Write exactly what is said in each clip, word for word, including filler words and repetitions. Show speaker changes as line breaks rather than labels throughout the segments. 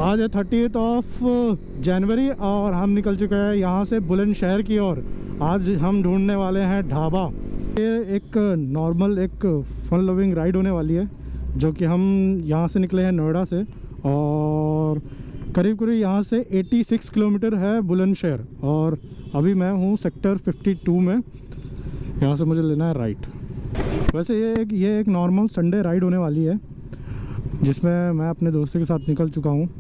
आज है thirtieth of January और हम निकल चुके हैं यहाँ से बुलंदशहर की ओर। आज हम ढूंढने वाले हैं ढाबा। ये एक नॉर्मल एक फन लविंग राइड होने वाली है, जो कि हम यहाँ से निकले हैं नोएडा से और करीब करीब यहाँ से छियासी किलोमीटर है बुलंदशहर। और अभी मैं हूँ सेक्टर बावन में। यहाँ से मुझे लेना है राइट। वैसे ये एक ये एक नॉर्मल संडे राइड होने वाली है, जिसमें मैं अपने दोस्तों के साथ निकल चुका हूँ।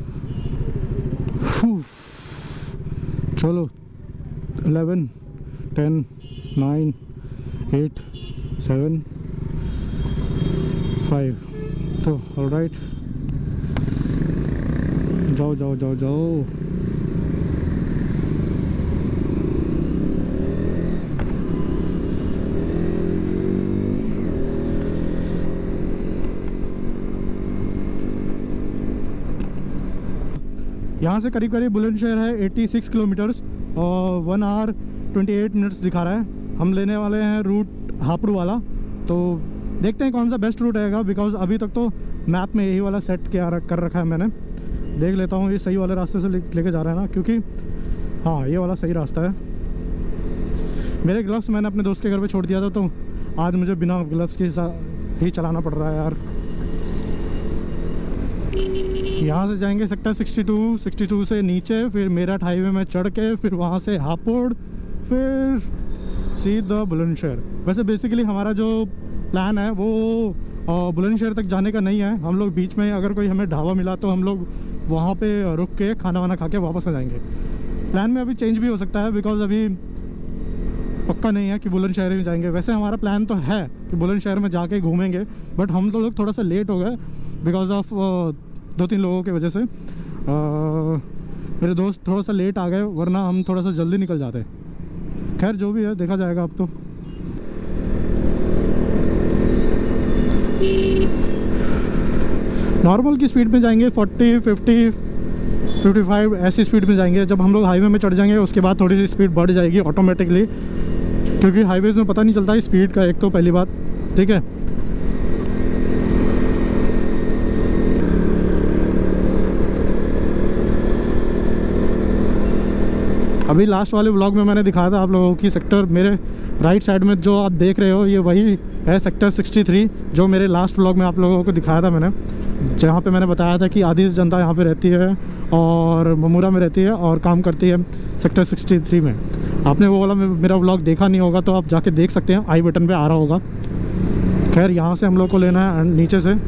चलो eleven ten nine eight seven five तो ऑलराइट, जाओ जाओ जाओ जाओ। यहाँ से करीब करीब बुलंदशहर है छियासी किलोमीटर्स और वन आवर अट्ठाईस मिनट्स दिखा रहा है। हम लेने वाले हैं रूट हापुड़ वाला, तो देखते हैं कौन सा बेस्ट रूट रहेगा। बिकॉज अभी तक तो मैप में यही वाला सेट किया कर रखा है मैंने। देख लेता हूँ ये सही वाले रास्ते से लेके ले जा रहा है ना, क्योंकि हाँ ये वाला सही रास्ता है। मेरे ग्लव्स मैंने अपने दोस्त के घर पे छोड़ दिया था, तो आज मुझे बिना ग्लव्स के ही चलाना पड़ रहा है यार। यहाँ से जाएंगे सेक्टर बासठ, बासठ से नीचे फिर मेरठ हाईवे में चढ़ के फिर वहाँ से हापुड़ फिर सीधा बुलंदशहर। वैसे बेसिकली हमारा जो प्लान है वो बुलंदशहर तक जाने का नहीं है। हम लोग बीच में अगर कोई हमें ढाबा मिला तो हम लोग वहाँ पे रुक के खाना वाना खा के वापस आ जाएंगे। प्लान में अभी चेंज भी हो सकता है, बिकॉज अभी पक्का नहीं है कि बुलंदशहर में जाएंगे। वैसे हमारा प्लान तो है कि बुलंदशहर में जाके घूमेंगे, बट हम तो लोग थोड़ा सा लेट हो गए बिकॉज ऑफ दो तीन लोगों की वजह से। आ, मेरे दोस्त थोड़ा सा लेट आ गए, वरना हम थोड़ा सा जल्दी निकल जाते। खैर जो भी है देखा जाएगा अब तो। नॉर्मल की स्पीड में जाएंगे, चालीस, पचास, पचपन ऐसी स्पीड में जाएंगे। जब हम लोग हाईवे में चढ़ जाएंगे उसके बाद थोड़ी सी स्पीड बढ़ जाएगी ऑटोमेटिकली, क्योंकि हाईवेज़ में पता नहीं चलता है स्पीड का, एक तो पहली बात। ठीक है, अभी लास्ट वाले व्लॉग में मैंने दिखाया था आप लोगों की सेक्टर, मेरे राइट साइड में जो आप देख रहे हो ये वही है सेक्टर तिरसठ, जो मेरे लास्ट व्लॉग में आप लोगों को दिखाया था मैंने, जहाँ पे मैंने बताया था कि आधी जनता यहाँ पे रहती है और ममूरा में रहती है और काम करती है सेक्टर तिरसठ में। आपने वो वाला मेरा व्लॉग देखा नहीं होगा तो आप जाके देख सकते हैं, आई बटन पे आ रहा होगा। खैर यहाँ से हम लोग को लेना है नीचे से।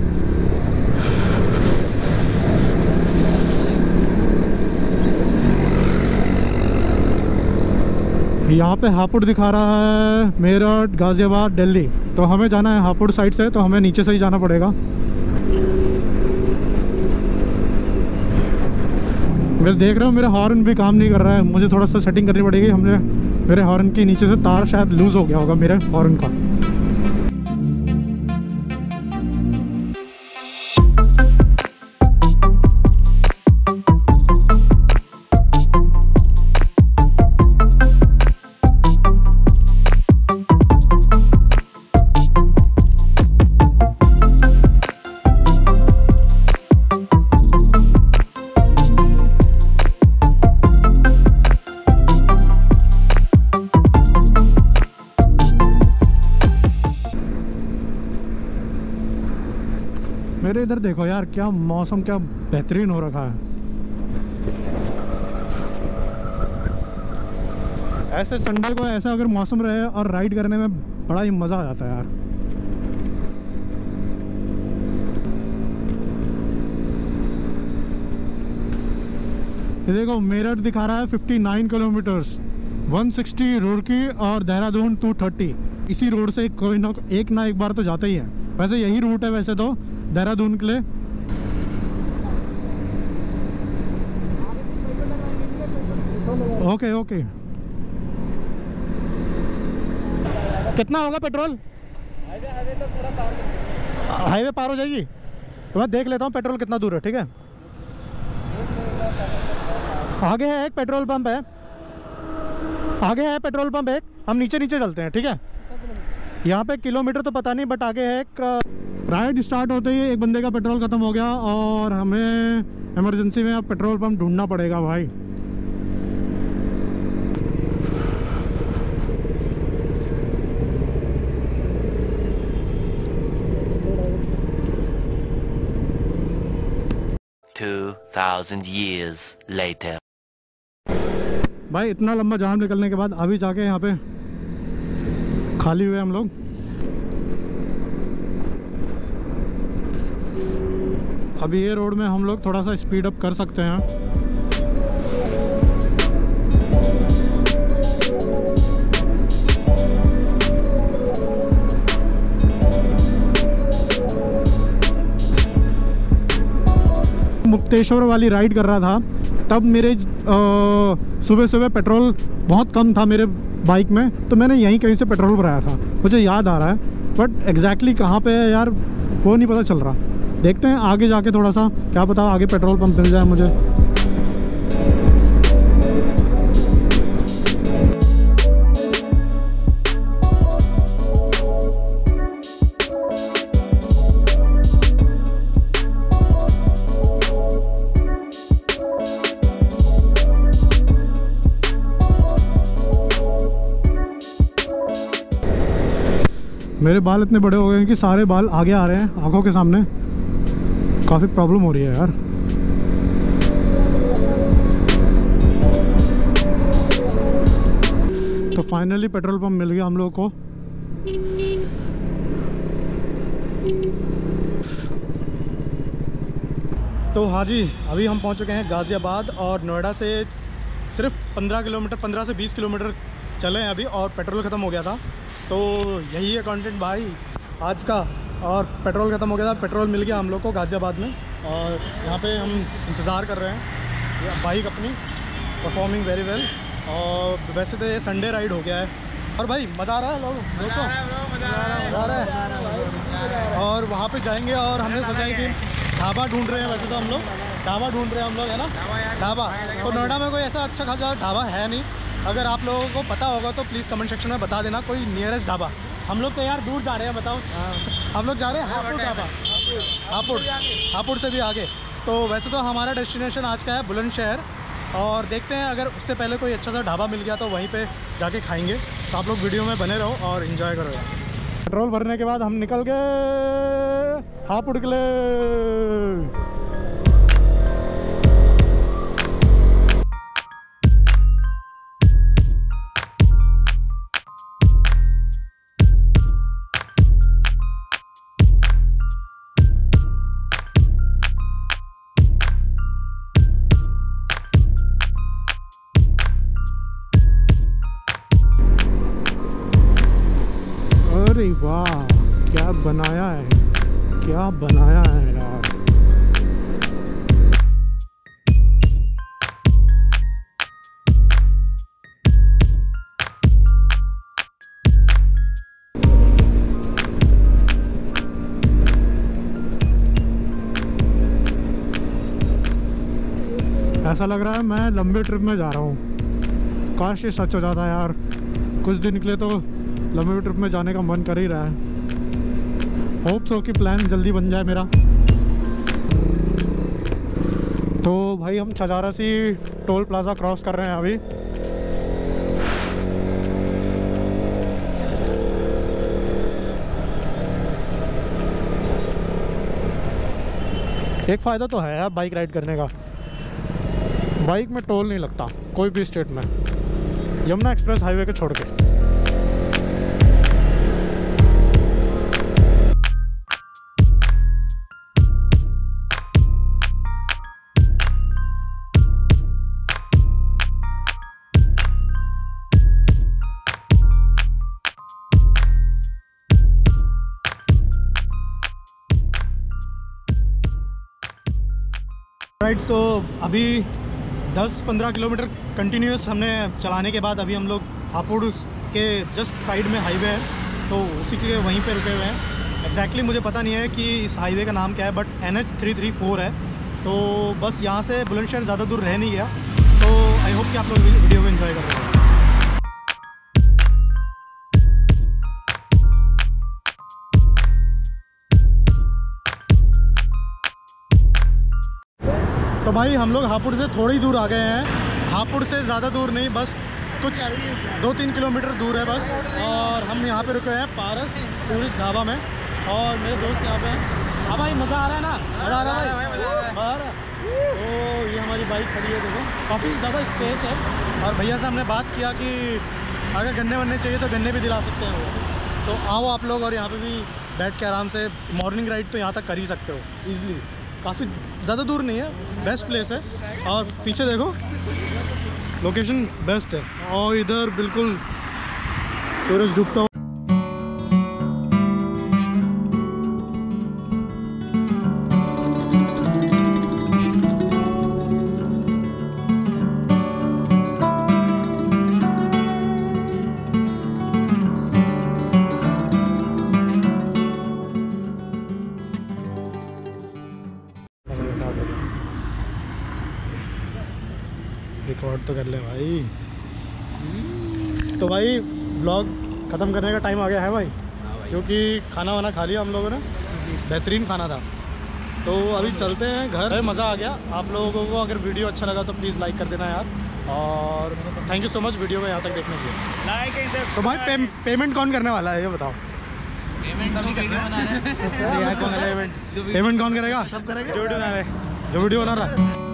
यहाँ पे हापुड़ दिखा रहा है, मेरठ, गाज़ियाबाद, दिल्ली। तो हमें जाना है हापुड़ साइड से, तो हमें नीचे से ही जाना पड़ेगा। मैं देख रहा हूँ मेरा हॉर्न भी काम नहीं कर रहा है, मुझे थोड़ा सा सेटिंग करनी पड़ेगी। हमने मेरे हॉर्न के नीचे से तार शायद लूज़ हो गया होगा मेरे हॉर्न का। मेरे इधर देखो यार, क्या मौसम क्या बेहतरीन हो रखा है। ऐसे संडे को ऐसा अगर मौसम रहे और राइड करने में बड़ा ही मज़ा आ जाता है यार। ये देखो मेरठ दिखा रहा है उनसठ किलोमीटर्स, एक सौ साठ रुड़की और देहरादून दो सौ तीस। इसी रोड से कोई ना एक ना एक बार तो जाता ही है। वैसे यही रूट है वैसे तो देहरादून के लिए। ओके ओके, कितना होगा पेट्रोल? हाईवे हाईवे तो थोड़ा पार हाईवे पार हो जाएगी तो मैं देख लेता हूँ पेट्रोल कितना दूर है। ठीक है, आगे है एक पेट्रोल पंप है, आगे है पेट्रोल पंप एक। हम नीचे नीचे चलते हैं। ठीक है, यहाँ पे किलोमीटर तो पता नहीं, बट आगे है एक राइड स्टार्ट होते ही एक बंदे का पेट्रोल ख़त्म हो गया और हमें इमरजेंसी में अब पेट्रोल पंप ढूंढना पड़ेगा भाई।
two thousand years later.
भाई इतना लंबा जाम निकलने के बाद अभी जाके यहाँ पे खाली हुए हम लोग। अभी ये रोड में हम लोग थोड़ा सा स्पीड अप कर सकते हैं। मुक्तेश्वर वाली राइड कर रहा था तब मेरे सुबह सुबह पेट्रोल बहुत कम था मेरे बाइक में, तो मैंने यहीं कहीं से पेट्रोल भराया था, मुझे याद आ रहा है, बट एग्जैक्टली कहाँ पे है यार वो नहीं पता चल रहा। देखते हैं आगे जाके थोड़ा सा, क्या पता आगे पेट्रोल पंप मिल जाए मुझे। मेरे बाल इतने बड़े हो गए हैं कि सारे बाल आगे आ रहे हैं आंखों के सामने, काफ़ी प्रॉब्लम हो रही है यार। तो फाइनली पेट्रोल पंप मिल गया हम लोगों को। तो हाँ जी, अभी हम पहुंच चुके हैं गाज़ियाबाद और नोएडा से सिर्फ पंद्रह किलोमीटर पंद्रह से बीस किलोमीटर चले हैं अभी, और पेट्रोल ख़त्म हो गया था। तो यही है कंटेंट भाई आज का, और पेट्रोल ख़त्म हो गया था, पेट्रोल मिल गया हम लोग को गाज़ियाबाद में, और यहाँ पे हम इंतज़ार कर रहे हैं। बाइक अपनी परफॉर्मिंग वेरी वेल, और वैसे तो ये संडे राइड हो गया है। और भाई मज़ा आ रहा है लोगों दोस्तों, मज़ा आ रहा है। और वहाँ पे जाएंगे और हमने सोचा है कि ढाबा ढूंढ रहे हैं, वैसे तो हम लोग ढाबा ढूंढ रहे हैं हम लोग, है ना ढाबा। तो नोएडा में कोई ऐसा अच्छा खासा ढाबा है नहीं, अगर आप लोगों को पता होगा तो प्लीज़ कमेंट सेक्शन में बता देना कोई नियरेस्ट ढाबा। हम लोग तो यार दूर जा रहे हैं, बताओ। हम लोग जा रहे हैं हापुड़ ढाबा, हापुड़ हापुड़ से भी आगे। तो वैसे तो हमारा डेस्टिनेशन आज का है बुलंदशहर, और देखते हैं अगर उससे पहले कोई अच्छा सा ढाबा मिल गया तो वहीं पे जाके खाएंगे। तो आप लोग वीडियो में बने रहो और इन्जॉय करो यार। पेट्रोल भरने के बाद हम निकल गए हापुड़ के लिए। अरे वाह, क्या बनाया है, क्या बनाया है यार। ऐसा लग रहा है मैं लंबे ट्रिप में जा रहा हूँ। काश ये सच हो जाता यार, कुछ दिन निकले तो लंबे ट्रिप में जाने का मन कर ही रहा है। होप सो कि प्लान जल्दी बन जाए मेरा। तो भाई हम छजारासी टोल प्लाज़ा क्रॉस कर रहे हैं अभी। एक फ़ायदा तो है यार बाइक राइड करने का, बाइक में टोल नहीं लगता कोई भी स्टेट में, यमुना एक्सप्रेस हाईवे के छोड़ के। राइट, सो अभी दस पंद्रह किलोमीटर कंटिन्यूस हमने चलाने के बाद अभी हम लोग हापुड़ के जस्ट साइड में हाईवे है, तो उसी के वहीं पे रुके हुए हैं। एग्जैक्टली मुझे पता नहीं है कि इस हाईवे का नाम क्या है, but N H three three four है। तो बस यहाँ से बुलंदशहर ज़्यादा दूर रह नहीं गया। तो आई होप कि आप लोग वीडियो को एंजॉय कर रहे हैं। तो भाई हम लोग हापुड़ से थोड़ी ही दूर आ गए हैं, हापुड़ से ज़्यादा दूर नहीं, बस कुछ दो तीन किलोमीटर दूर है बस। और हम यहाँ पे रुके हैं पारस टूरिस्ट ढाबा में, और मेरे दोस्त यहाँ पे हैं। हाँ भाई मज़ा आ रहा है ना? मज़ा आ रहा है भाई, मज़ा आ रहा है। तो ये हमारी बाइक खड़ी है, देखो काफ़ी ज़्यादा स्पेस है। और भैया से हमने बात किया कि अगर गन्ने वन्ने चाहिए तो गन्ने भी दिला सकते हैं वो। तो आओ आप लोग, और यहाँ पे भी बैठ के आराम से मॉर्निंग राइड तो यहाँ तक कर ही सकते हो ईज़िली। काफ़ी ज़्यादा दूर नहीं है, बेस्ट प्लेस है। और पीछे देखो लोकेशन बेस्ट है, और इधर बिल्कुल सूरज डूबता हुआ। रिकॉर्ड तो कर ले भाई। तो भाई व्लॉग ख़त्म करने का टाइम आ गया है भाई, क्योंकि खाना वाना खा लिया हम लोगों ने, बेहतरीन खाना था। तो अभी चलते हैं घर। मज़ा आ गया। आप लोगों को अगर वीडियो अच्छा लगा तो प्लीज़ लाइक कर देना यार, और thank you so much video को यहाँ तक देखने के लिए।
लाइक
तो भाई पे, पेमेंट कौन करने वाला है ये बताओ? पेमेंट कौन करेगा? सब करेंगे, जो वीडियो बना रहा है, जो वीडियो बना रहा है।